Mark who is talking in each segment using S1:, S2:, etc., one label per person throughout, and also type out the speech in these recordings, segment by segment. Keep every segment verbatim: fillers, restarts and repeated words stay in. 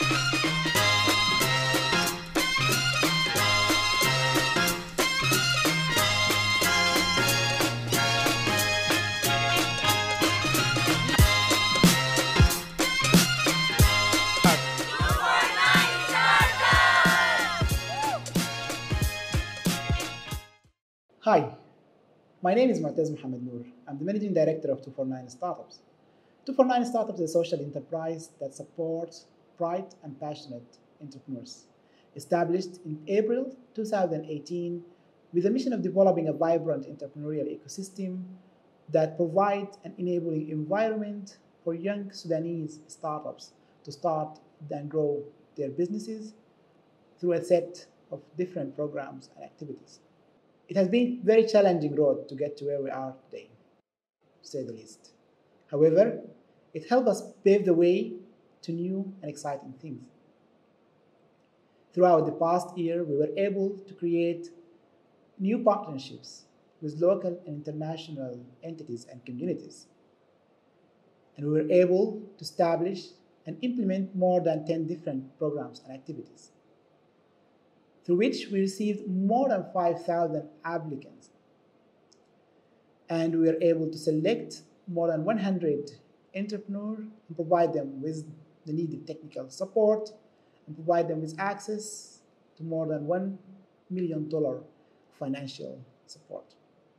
S1: Hi, my name is Mu'taz Mohammed Noor. I'm the Managing Director of two forty-nine Startups. two forty-nine Startups is a social enterprise that supports bright and passionate entrepreneurs. Established in April two thousand eighteen with the mission of developing a vibrant entrepreneurial ecosystem that provides an enabling environment for young Sudanese startups to start and grow their businesses through a set of different programs and activities. It has been a very challenging road to get to where we are today, to say the least. However, it helped us pave the way to new and exciting things. Throughout the past year, we were able to create new partnerships with local and international entities and communities. And we were able to establish and implement more than ten different programs and activities, through which we received more than five thousand applicants. And we were able to select more than one hundred entrepreneurs and provide them with the needed technical support and provide them with access to more than one million dollars financial support.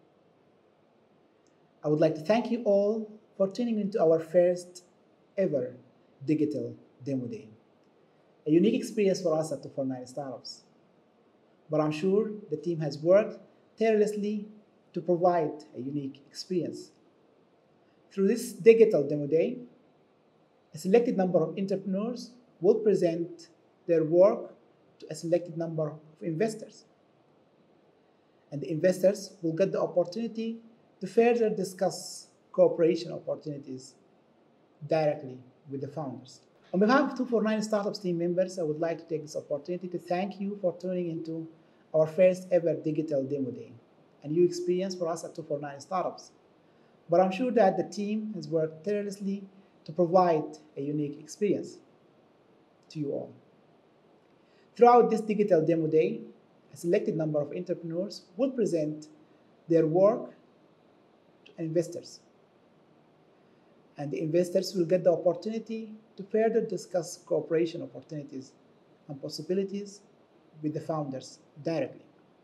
S1: I would like to thank you all for tuning into our first ever digital demo day, a unique experience for us at two forty-nine Startups. But I'm sure the team has worked tirelessly to provide a unique experience. Through this digital demo day, a selected number of entrepreneurs will present their work to a selected number of investors. And the investors will get the opportunity to further discuss cooperation opportunities directly with the founders. On behalf of two forty-nine Startups team members, I would like to take this opportunity to thank you for tuning into our first ever digital demo day, a new experience for us at two forty-nine Startups. But I'm sure that the team has worked tirelessly to provide a unique experience to you all. Throughout this digital demo day, a selected number of entrepreneurs will present their work to investors. And the investors will get the opportunity to further discuss cooperation opportunities and possibilities with the founders directly.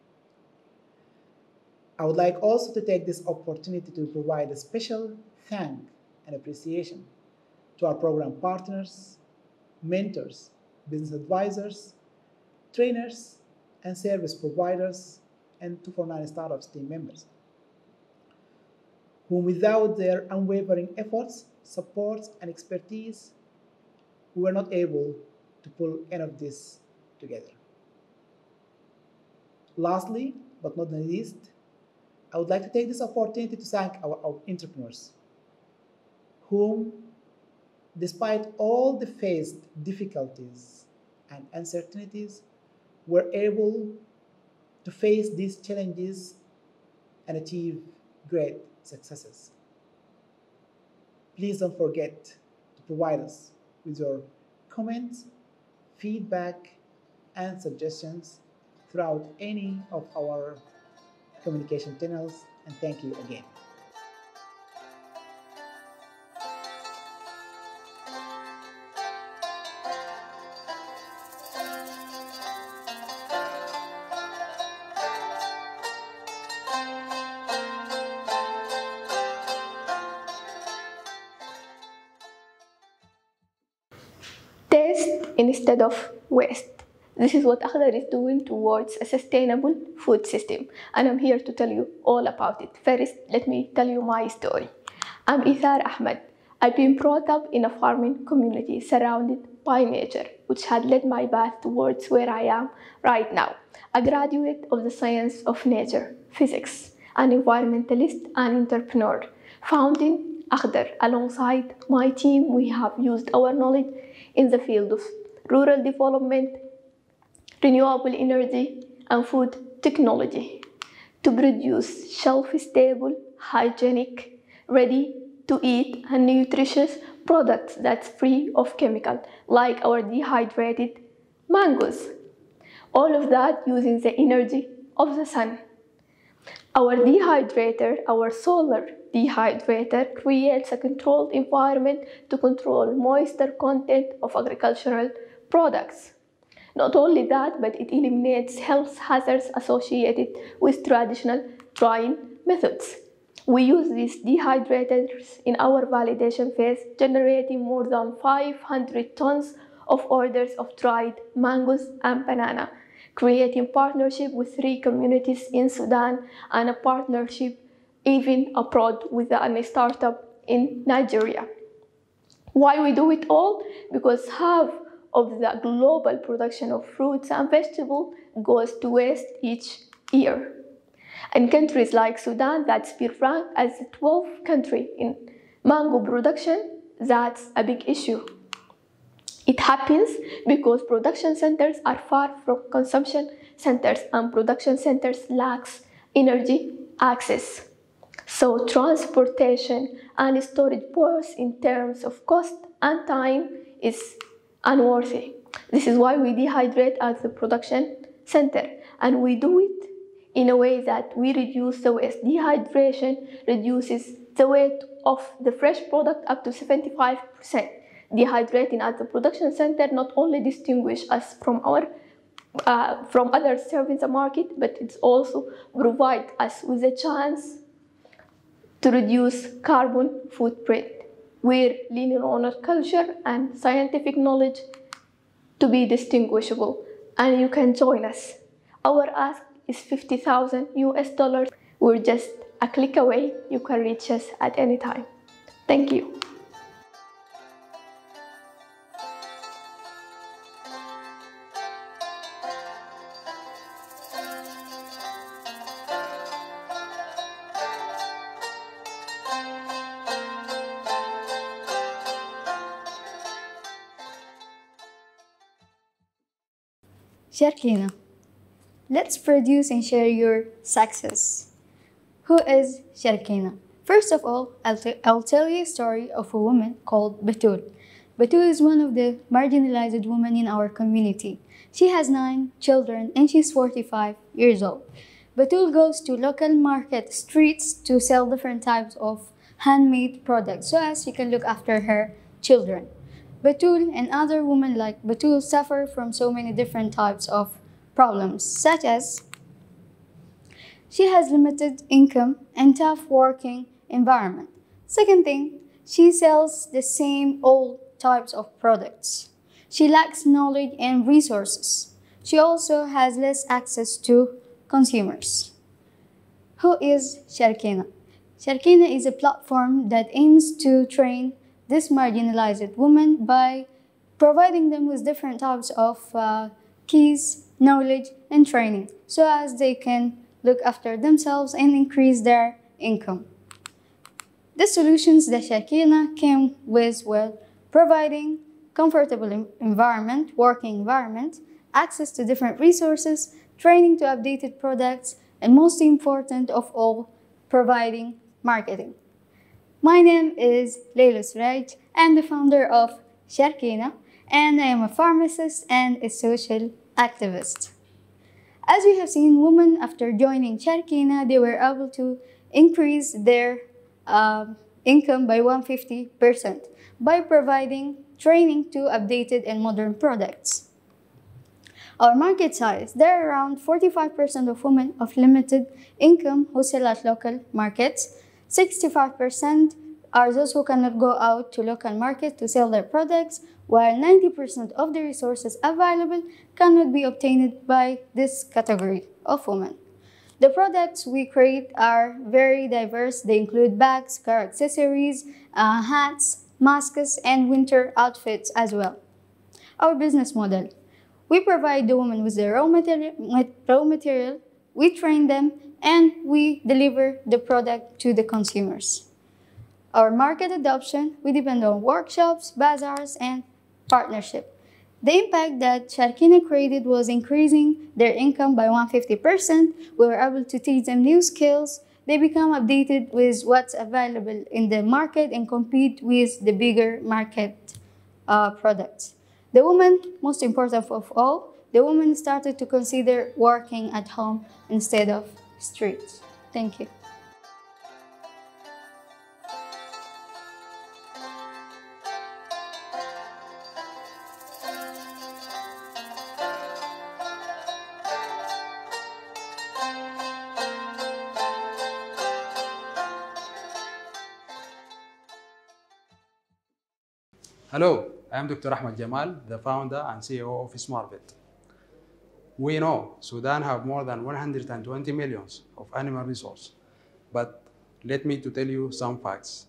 S1: I would like also to take this opportunity to provide a special thank and appreciation to our program partners, mentors, business advisors, trainers, and service providers, and two forty-nine Startups team members, whom without their unwavering efforts, support, and expertise, we were not able to pull any of this together. Lastly, but not the least, I would like to take this opportunity to thank our, our entrepreneurs, whom, despite all the faced difficulties and uncertainties, were able to face these challenges and achieve great successes. Please don't forget to provide us with your comments, feedback, and suggestions throughout any of our communication channels, and thank you again.
S2: Taste instead of waste. This is what Akhdar is doing towards a sustainable food system, and I'm here to tell you all about it. First, let me tell you my story. I'm Ithar Ahmed. I've been brought up in a farming community surrounded by nature, which had led my path towards where I am right now. A graduate of the science of nature, physics, an environmentalist and entrepreneur. Founding Akhdar alongside my team, we have used our knowledge in the field of rural development, renewable energy, and food technology to produce shelf-stable, hygienic, ready to eat a nutritious product that's free of chemical, like our dehydrated mangoes. All of that using the energy of the sun. Our dehydrator, our solar dehydrator, creates a controlled environment to control moisture content of agricultural products. Not only that, but it eliminates health hazards associated with traditional drying methods. We use these dehydrators in our validation phase, generating more than five hundred tons of orders of dried mangoes and banana, creating partnership with three communities in Sudan and a partnership even abroad with a startup in Nigeria. Why we do it all? Because half of the global production of fruits and vegetables goes to waste each year. In countries like Sudan, that's been ranked as the twelfth country in mango production, that's a big issue. It happens because production centers are far from consumption centers and production centers lacks energy access. So transportation and storage both in terms of cost and time is unworthy. This is why we dehydrate at the production center, and we do it in a way that we reduce the waste. Dehydration reduces the weight of the fresh product up to seventy-five percent. Dehydrating at the production center not only distinguishes us from our uh, from others serving the market, but it also provides us with a chance to reduce carbon footprint. We're leaning on our culture and scientific knowledge to be distinguishable, and you can join us. Our ask is fifty thousand U S dollars. We're just a click away. You can reach us at any time. Thank you.
S3: Sharkina, let's produce and share your success. Who is Sharkina? First of all, I'll, t- I'll tell you a story of a woman called Batul. Batul is one of the marginalized women in our community. She has nine children and she's forty-five years old. Batul goes to local market streets to sell different types of handmade products so as she can look after her children. Batul and other women like Batul suffer from so many different types of problems, such as she has limited income and tough working environment. Second thing, she sells the same old types of products. She lacks knowledge and resources. She also has less access to consumers. Who is Sharkina? Sharkina is a platform that aims to train this marginalized women by providing them with different types of uh, keys, knowledge, and training so as they can look after themselves and increase their income. The solutions that Sharkina came with were providing comfortable environment, working environment, access to different resources, training to updated products, and most important of all, providing marketing. My name is Leila Suraj. I'm the founder of Sharkina, and I am a pharmacist and a social activist. As we have seen, women after joining Sharkina, they were able to increase their uh, income by one hundred fifty percent by providing training to updated and modern products. Our market size, there are around forty-five percent of women of limited income who sell at local markets. sixty-five percent are those who cannot go out to local markets to sell their products, while ninety percent of the resources available cannot be obtained by this category of women. The products we create are very diverse. They include bags, car accessories, uh, hats, masks, and winter outfits as well. Our business model. We provide the women with the raw material, raw material, we train them, and we deliver the product to the consumers. Our market adoption, we depend on workshops, bazaars, and partnership. The impact that Sharkina created was increasing their income by one hundred fifty percent. We were able to teach them new skills they become updated with what's available in the market and compete with the bigger market uh, products. The woman, most important of all, the woman started to consider working at home instead of streets. Thank you.
S4: Hello, I am Doctor Ahmed Jamal, the founder and C E O of SmartVet. We know Sudan have more than one hundred twenty millions of animal resources, but let me to tell you some facts.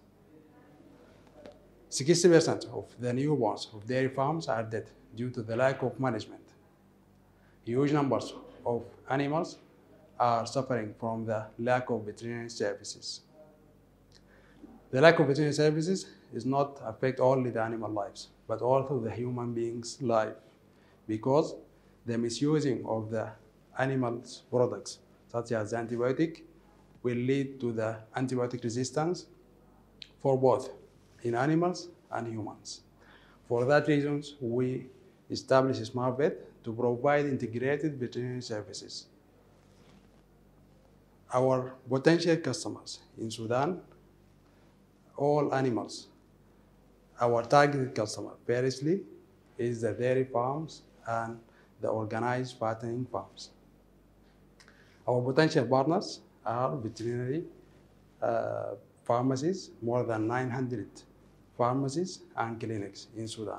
S4: sixty percent of the newborns of dairy farms are dead due to the lack of management. Huge numbers of animals are suffering from the lack of veterinary services. The lack of veterinary services is not affect only the animal lives, but also the human beings' life, because the misusing of the animals' products, such as antibiotic, will lead to the antibiotic resistance for both in animals and humans. For that reason, we established SmartVet to provide integrated veterinary services. Our potential customers in Sudan, all animals. Our targeted customer, firstly, is the dairy farms and the organized fattening farms. Our potential partners are veterinary uh, pharmacies, more than nine hundred pharmacies and clinics in Sudan.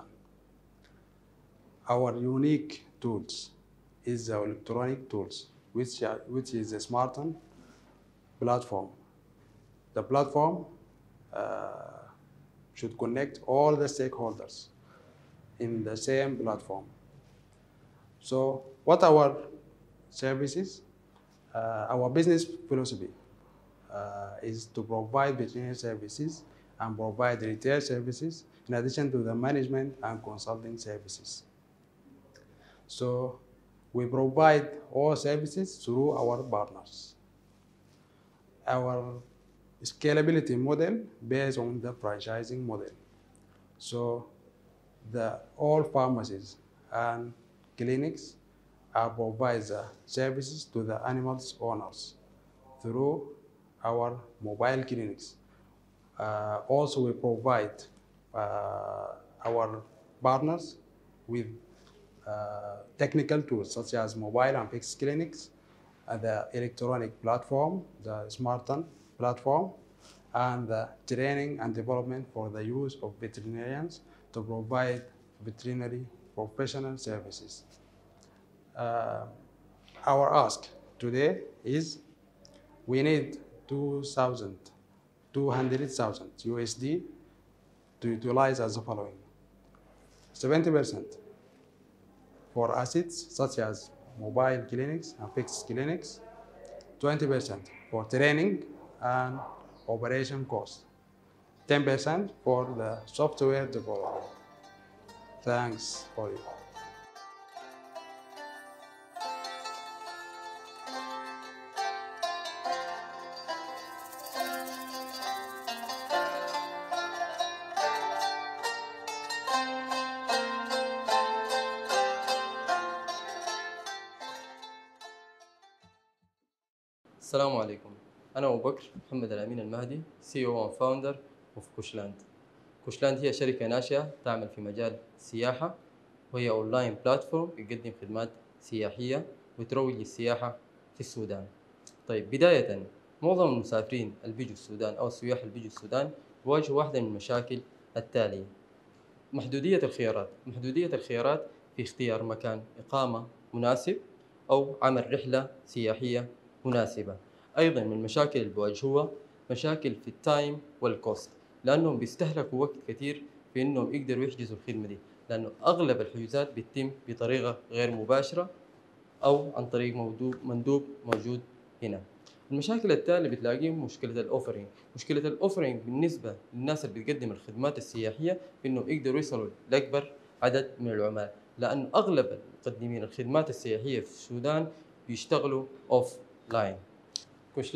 S4: Our unique tools is the electronic tools, which, are, which is a smartphone platform. The platform uh, should connect all the stakeholders in the same platform. So what our services, uh, our business philosophy uh, is to provide veterinary services and provide retail services in addition to the management and consulting services. So we provide all services through our partners. Our scalability model based on the franchising model. So the all pharmacies and clinics are provide the services to the animals owners through our mobile clinics. Uh, also, we provide uh, our partners with uh, technical tools such as mobile and fixed clinics, uh, the electronic platform, the smartphone platform, and the training and development for the use of veterinarians to provide veterinary professional services. Uh, our ask today is we need two hundred thousand U S D to utilize as the following. seventy percent for assets such as mobile clinics and fixed clinics, twenty percent for training and operation costs, ten percent for the software development. Thanks for it.
S5: السلام عليكم. أنا أبو بكر محمد الأمين المهدي سي او and founder of كوشلاند. كوشلاند هي شركة ناشئة تعمل في مجال السياحة، وهي أونلاين بلاتفورم يقدم خدمات سياحية وتروج للسياحة في السودان. طيب بداية، معظم المسافرين اللي بيجوا السودان أو السياح اللي بيجوا السودان بيواجهوا واحدة من المشاكل التالية: محدودية الخيارات. محدودية الخيارات في اختيار مكان إقامة مناسب أو عمل رحلة سياحية مناسبة. أيضاً من المشاكل اللي بيواجهوها مشاكل في التايم والكوست، لأنهم بيستهلكوا وقت كثير في إنهم يقدروا يحجزوا الخدمة دي، لأنه أغلب الحجوزات بتتم بطريقة غير مباشرة أو عن طريق مندوب موجود هنا. المشاكل التالية بتلاقيهم مشكلة الأوفرينج. مشكلة الأوفرينج بالنسبة للناس اللي بتقدم الخدمات السياحية إنهم يقدروا يصلوا لأكبر عدد من العمال، لأن أغلب مقدمين الخدمات السياحية في السودان بيشتغلوا أوف لاين. كوشلاند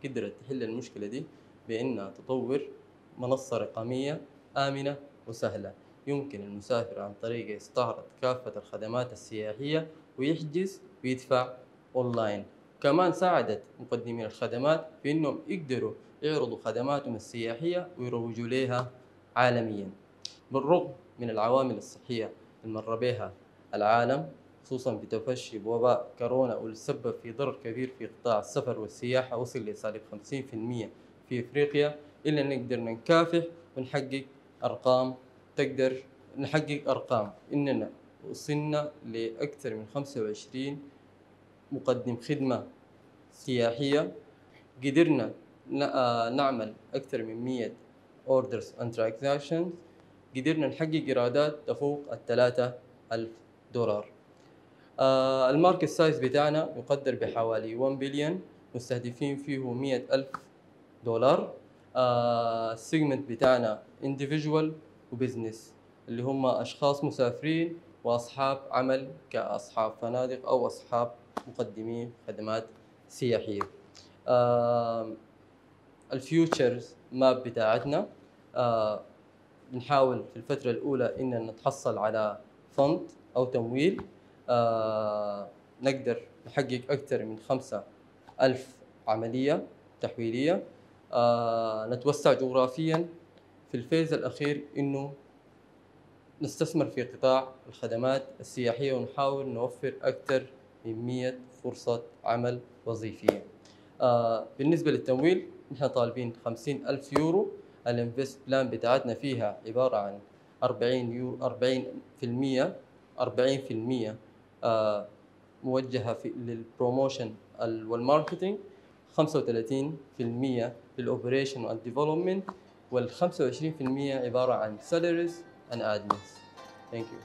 S5: قدرت تحل المشكلة دي بأنها تطور منصة رقمية آمنة وسهلة يمكن المسافر عن طريقها يستعرض كافة الخدمات السياحية ويحجز ويدفع أونلاين. كمان ساعدت مقدمين الخدمات في أنهم يقدروا يعرضوا خدماتهم السياحية ويروجوا لها عالميا. بالرغم من العوامل الصحية المر بها العالم خصوصا بتفشي وباء كورونا واللي سبب في ضرر كبير في قطاع السفر والسياحة وصل لسالب خمسين بالمئة في إفريقيا، إلا نقدر نكافح ونحقق أرقام تقدر نحقق أرقام إننا وصلنا لأكثر من خمسة وعشرين مقدم خدمة سياحية، قدرنا نعمل أكثر من مئة orders and transactions، قدرنا نحقق إيرادات تفوق الثلاثة ألف دولار. آه الماركت سايز بتاعنا يقدر بحوالي واحد بليون، مستهدفين فيه مئة ألف دولار. آه السيجمنت بتاعنا individual وبزنس اللي هم أشخاص مسافرين وأصحاب عمل كأصحاب فنادق أو أصحاب مقدمين خدمات سياحية. آه الفيوتشرز ماب بتاعتنا آه بنحاول في الفترة الأولى إن نتحصل على فند أو تمويل آه نقدر نحقق أكثر من خمسة ألف عملية تحويلية. آه نتوسع جغرافيا في الفيز الأخير إنه نستثمر في قطاع الخدمات السياحية ونحاول نوفر أكثر من مئة فرصة عمل وظيفية. آه بالنسبة للتمويل نحن طالبين خمسين ألف يورو. الانفست بلان بتاعتنا فيها عبارة عن أربعين يورو أربعين بالمئة أربعين بالمئة آه موجهة في للبروموشن والماركتينج، خمسة وثلاثين بالمئة للأوبريشن والديفلوبمنت، وال خمسة وعشرين بالمئة عبارة عن salaries and admins. Thank you.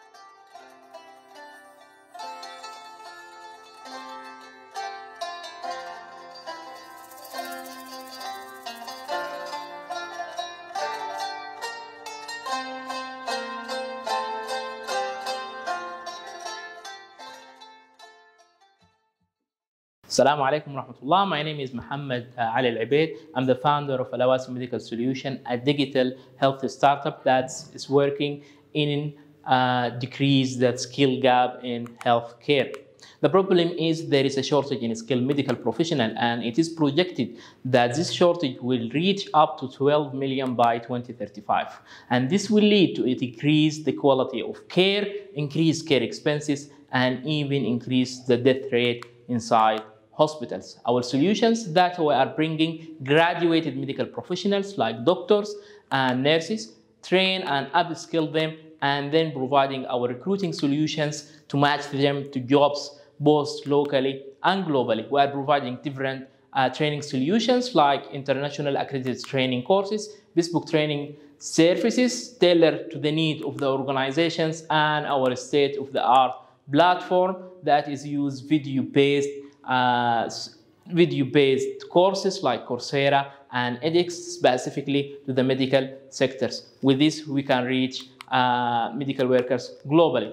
S6: Assalamu alaikum warahmatullah. My name is Muhammad uh, Ali Al-Abeid. I'm the founder of Al-Awasi Medical Solution, a digital health startup that is working in uh, decrease that skill gap in healthcare. The problem is there is a shortage in skilled medical professional, and it is projected that this shortage will reach up to twelve million by twenty thirty-five. And this will lead to a decrease the quality of care, increase care expenses, and even increase the death rate inside hospitals. Our solutions that we are bringing graduated medical professionals like doctors and nurses, train and upskill them, and then providing our recruiting solutions to match them to jobs both locally and globally. We are providing different uh, training solutions like international accredited training courses, bespoke training services tailored to the need of the organizations, and our state-of-the-art platform that is used video-based uh, video-based courses like Coursera and edX specifically to the medical sectors. With this, we can reach uh, medical workers globally.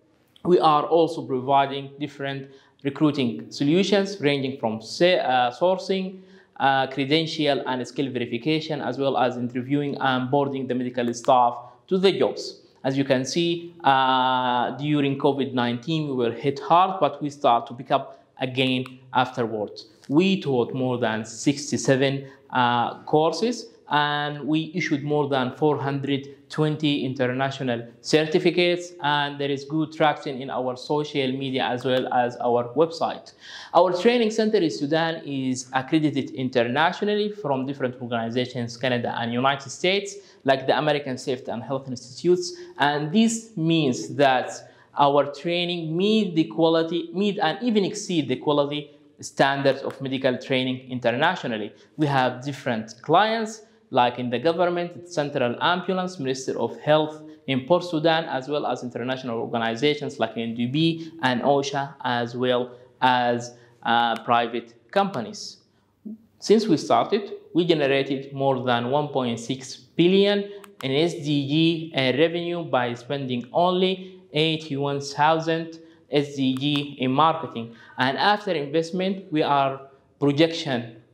S6: We are also providing different recruiting solutions ranging from say, uh, sourcing, uh, credential and skill verification, as well as interviewing and onboarding the medical staff to the jobs. As you can see, uh, during COVID nineteen, we were hit hard, but we start to pick up again afterwards. We taught more than sixty-seven uh, courses, and we issued more than four hundred twenty international certificates, and there is good traction in our social media as well as our website. Our training center in Sudan is accredited internationally from different organizations, Canada and United States, like the American Safety and Health Institutes, and this means that our training meet the quality, meet and even exceed the quality standards of medical training internationally. We have different clients like in the government, Central Ambulance, Minister of Health in Port Sudan, as well as international organizations like N D B and OSHA, as well as uh, private companies. Since we started, we generated more than one point six billion in S D G uh, revenue by spending only eighty-one thousand S D G in marketing. And after investment, we are projection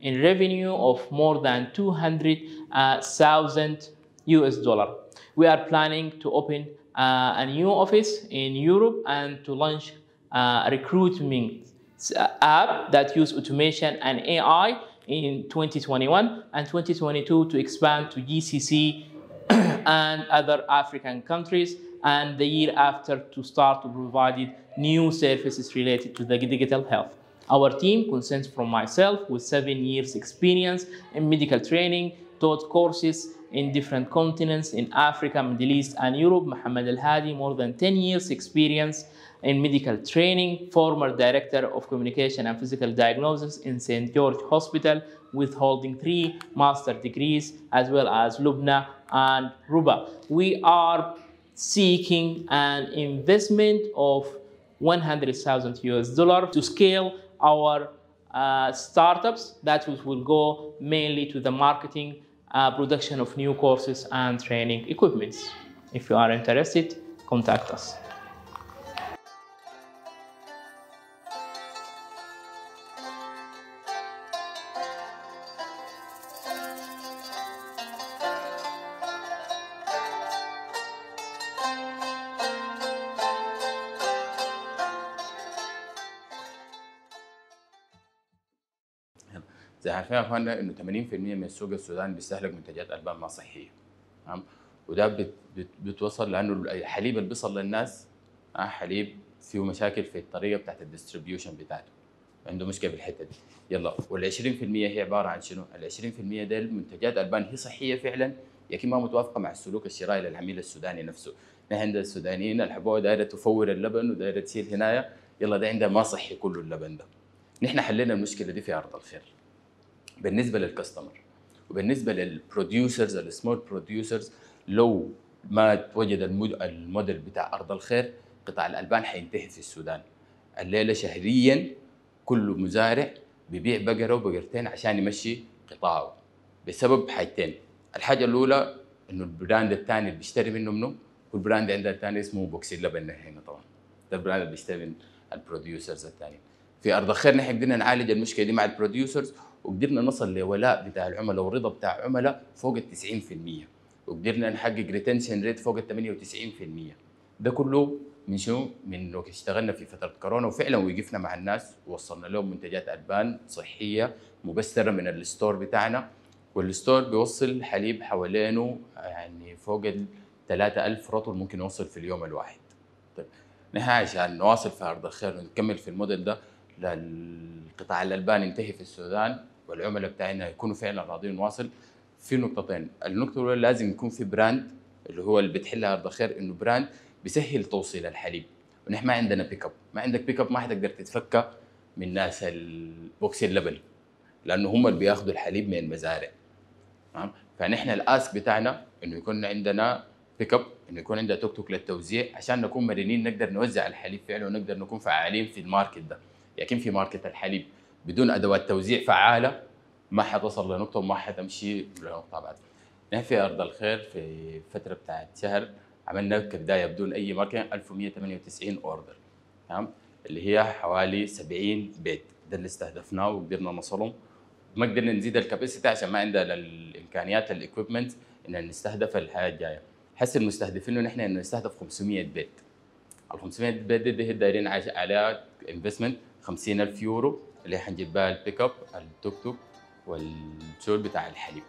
S6: in revenue of more than two hundred thousand U S dollar. We are planning to open uh, a new office in Europe and to launch a recruitment app that use automation and A I in twenty twenty-one and twenty twenty-two to expand to G C C and other African countries, and the year after to start to provide new services related to the digital health. Our team consists from myself with seven years experience in medical training, taught courses in different continents in Africa, Middle East, and Europe. Mohammed Al Hadi, more than ten years experience in medical training, former director of communication and physical diagnosis in Saint George Hospital, with holding three master degrees, as well as Lubna and Ruba. We are seeking an investment of one hundred thousand U S dollar to scale our uh, startups that will go mainly to the marketing, uh, production of new courses and training equipments. If you are interested, contact us.
S7: زي عارفين يا اخوانا انه ثمانين بالمئة من السوق السودان بيستهلك منتجات البان ما صحيه. تمام؟ وده بت بت بتوصل لانه الحليب اللي بيصل للناس آه حليب فيه مشاكل في الطريقه بتاعت الديستريبيوشن بتاعته. عنده مشكله في الحته دي. يلا وال عشرين بالمئة هي عباره عن شنو؟ ال عشرين بالمئة دي منتجات البان هي صحيه فعلا لكن ما متوافقه مع السلوك الشرائي للعميل السوداني نفسه. نحن عند السودانيين الحبوه دايره تفور اللبن ودايره تشيل هنايا، يلا ده عندها ما صحي كله اللبن ده. نحن حلينا المشكله دي في ارض الخير. بالنسبه للكاستمر وبالنسبه للبروديوسرز السمول بروديوسرز، لو ما توجد الموديل بتاع ارض الخير قطاع الالبان حينتهي في السودان. الليله شهريا كل مزارع بيبيع بقره وبقرتين عشان يمشي قطاعه بسبب حاجتين. الحاجه الاولى انه البراند الثاني اللي بيشتري منه منه، والبراند عندنا الثاني اسمه بوكسي اللبن هنا طبعا. ده البراند اللي بيشتري من البروديوسرز الثانيين. في ارض الخير نحن قدرنا نعالج المشكله دي مع البروديوسرز وقدرنا نصل لولاء بتاع العملاء ورضا بتاع عملاء فوق ال تسعين بالمئة، وقدرنا نحقق ريتنشن ريت فوق ال ثمانية وتسعين بالمئة. ده كله من شنو؟ من وقت اشتغلنا في فتره كورونا وفعلا وقفنا مع الناس ووصلنا لهم منتجات البان صحيه مبستره من الستور بتاعنا، والستور بيوصل حليب حوالينه يعني فوق ال ثلاثة آلاف رطل ممكن يوصل في اليوم الواحد. طيب نحن عشان نواصل في ارض الخير ونكمل في الموديل ده للقطاع الالبان ينتهي في السودان والعملاء بتاعنا يكونوا فعلا راضيين نواصل، في نقطتين. النقطه الاولى لازم يكون في براند اللي هو اللي بتحلها ارض الخير، انه براند بيسهل توصيل الحليب. ونحن ما عندنا بيك اب، ما عندك بيك اب ما حتقدر تتفكى من ناس البوكس اللبن لانه هم اللي بياخذوا الحليب من المزارع. تمام؟ فنحن الاسك بتاعنا انه يكون عندنا بيك اب، انه يكون عندنا توك توك للتوزيع عشان نكون مرنين نقدر نوزع الحليب فعلا ونقدر نكون فعالين في الماركت ده. لكن في ماركت الحليب بدون ادوات توزيع فعاله ما حتصل لنقطه وما حتمشي لنقطه بعد. نحن في ارض الخير في فتره بتاعت شهر عملنا كبدايه بدون اي ماركه ألف ومئة وثمانية وتسعين اوردر. تمام؟ اللي هي حوالي سبعين بيت، ده اللي استهدفناه وقدرنا نوصلهم. ما قدرنا نزيد الكاباسيتي عشان ما عندنا الامكانيات الاكويبمنت ان نستهدف الحياه الجايه. حس المستهدفين انه نحن انه نستهدف خمسمئة بيت. ال خمسمئة بيت دي, دي دايرين عليها انفستمنت خمسين ألف يورو اللي حنجيب بها البيك اب التوك توك والشغل بتاع الحليب.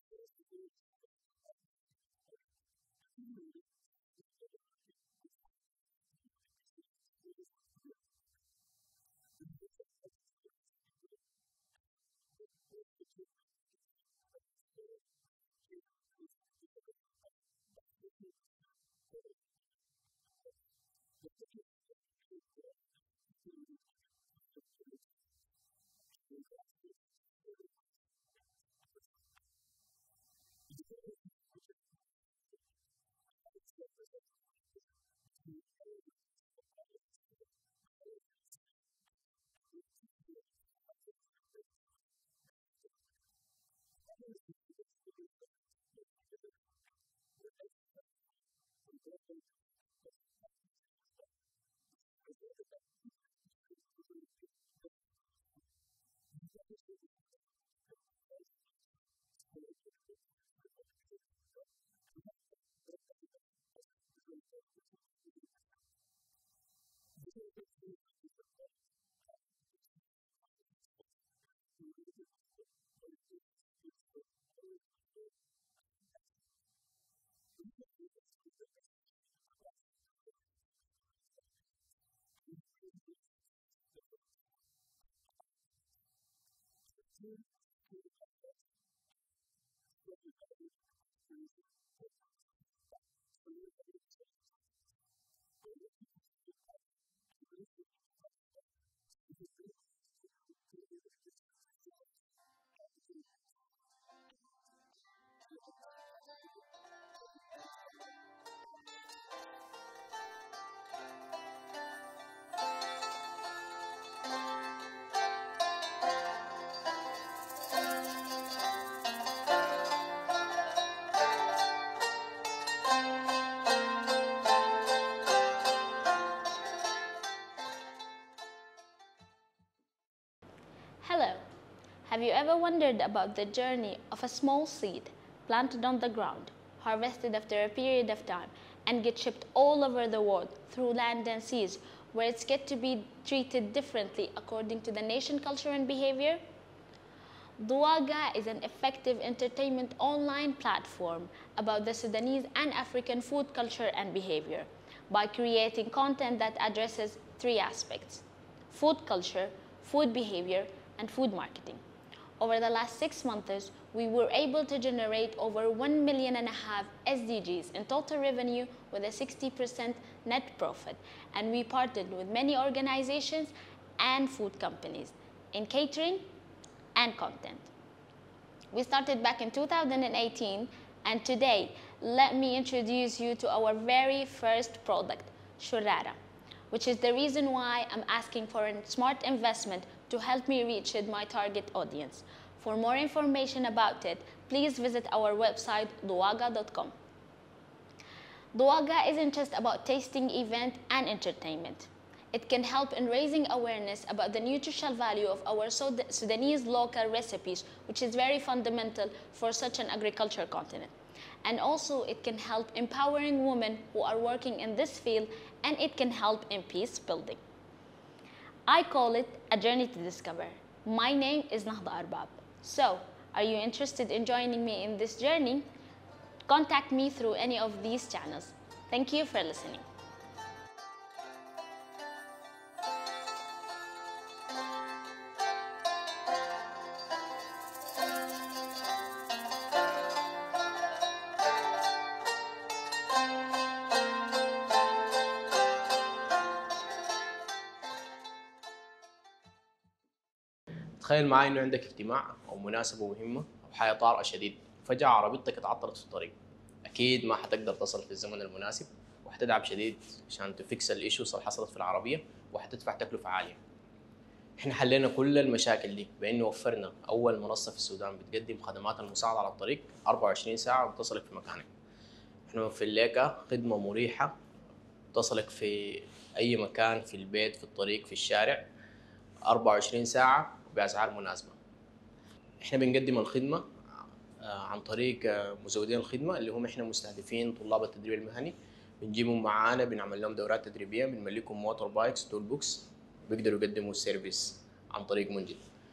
S8: Hello. Have you ever wondered about the journey of a small seed planted on the ground, harvested after a period of time, and get shipped all over the world through land and seas, where it's get to be treated differently according to the nation, culture, and behavior? Duaga is an effective entertainment online platform about the Sudanese and African food culture and behavior by creating content that addresses three aspects: food culture, food behavior, and food marketing. Over the last six months, we were able to generate over one million and a half S D Gs in total revenue with a sixty percent net profit, and we partnered with many organizations and food companies in catering and content. We started back in two thousand eighteen, and today, let me introduce you to our very first product, Shurara, which is the reason why I'm asking for a smart investment to help me reach my target audience. For more information about it, please visit our website, duaga dot com. Duaga isn't just about tasting event and entertainment. It can help in raising awareness about the nutritional value of our Sudanese local recipes, which is very fundamental for such an agricultural continent. And also it can help empowering women who are working in this field, and it can help in peace building. I call it a journey to discover. My name is Nahda Arbab. So, are you interested in joining me in this journey? Contact me through any of these channels. Thank you for listening.
S9: تخيل معي انه عندك اجتماع او مناسبه مهمه او حاجه طارئه شديد، فجاه عربيتك اتعطلت في الطريق. اكيد ما حتقدر تصل في الزمن المناسب، وحتتعب شديد عشان تفكس الايشوز اللي حصلت في العربيه، وحتدفع تكلفه عاليه. احنا حلينا كل المشاكل دي بانه وفرنا اول منصه في السودان بتقدم خدمات المساعده على الطريق أربعة وعشرين ساعه وتصلك في مكانك. احنا موفر لك خدمه مريحه تصلك في اي مكان، في البيت، في الطريق، في الشارع، أربعة وعشرين ساعه بأسعار مناسبة. احنا بنقدم الخدمة عن طريق مزودين الخدمة اللي هم احنا مستهدفين طلاب التدريب المهني، بنجيبهم معانا، بنعمل لهم دورات تدريبية، بنملكهم موتور بايكس، تول بوكس، بيقدروا يقدموا السيرفيس عن طريق منجد.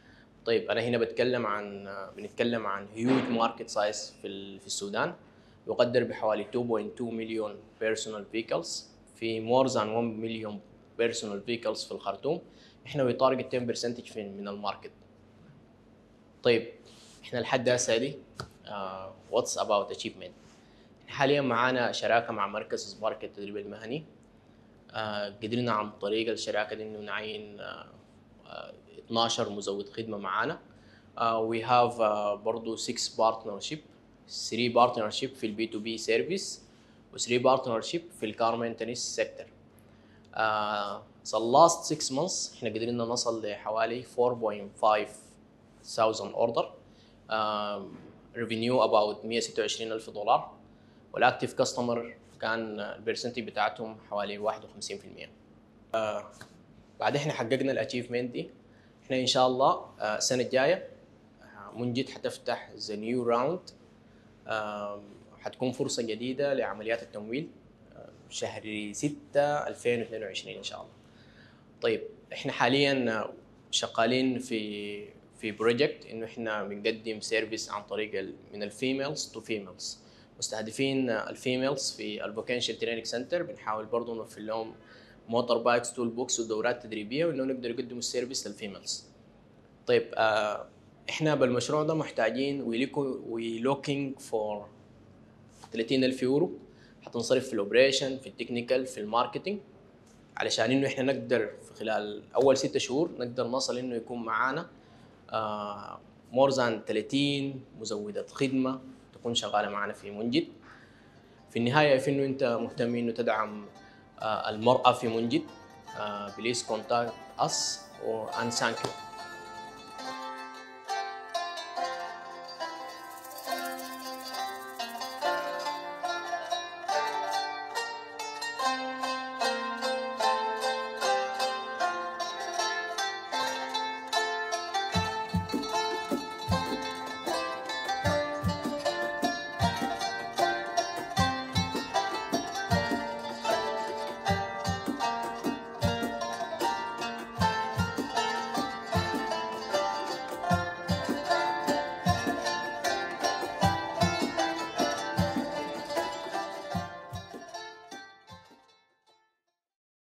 S9: طيب انا هنا بتكلم عن بنتكلم عن هيوج ماركت سايز في في السودان، يقدر بحوالي two point two مليون بيرسونال فيكلز في مور ذان one مليون بيرسونال فيكلز في الخرطوم. احنا بيطارق ten percent من الماركت. طيب احنا لحد هسه دي واتس اباوت اتشيفمنت. حاليا معانا شراكه مع مركز سبارك التدريب المهني. آه قدرنا عن طريق الشراكه دي انه نعين آه آه اثناشر مزود خدمه معانا. وي هاف برضه six partnership three partnership في البي تو بي سيرفيس و three partnership في الكار مينتنس سيكتور. so last six months احنا قدرنا نصل لحوالي four point five thousand order uh, revenue about مية وستة وعشرين ألف دولار، والاكتيف كاستمر كان البرسنتي بتاعتهم حوالي واحد وخمسين بالمية. uh, بعد احنا حققنا الاتشيفمنت دي، احنا ان شاء الله uh, السنه الجايه uh, منجد حتفتح ذا نيو راوند، حتكون فرصه جديده لعمليات التمويل uh, شهر ستة ألفين واثنين وعشرين ان شاء الله. طيب احنا حاليا شغالين في في بروجكت انه احنا بنقدم سيرفيس عن طريق من الفيميلز تو فيميلز، مستهدفين الفيميلز في الفوكيشنال تريننج سنتر، بنحاول برضه نوفر لهم موتور بايكس تول بوكس ودورات تدريبيه وانه نقدر نقدم السيرفيس للفيميلز. طيب آه احنا بالمشروع ده محتاجين وي لوكينج فور ثلاثين ألف يورو حتنصرف في الاوبريشن، في التكنيكال، في الماركتينج، علشان انه احنا نقدر في خلال اول ستة شهور نقدر نصل انه يكون معانا مور ذان ثلاثين مزودة خدمة تكون شغالة معانا في منجد. في النهاية في انه انت مهتم انه تدعم المرأة في منجد، بليز كونتاكت اس and thank you.